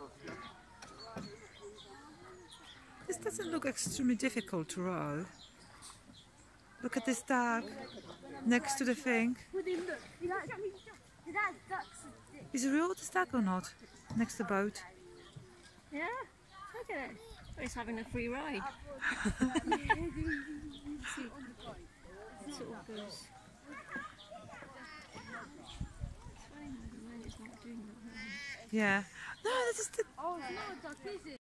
This doesn't look extremely difficult to row. Look at this duck next to the thing. Is it real, this duck, or not? Next to the boat. Yeah, look at it. It's having a free ride. Sort of goes. Yeah. No, this is the... Oh, it's not a duck, is it?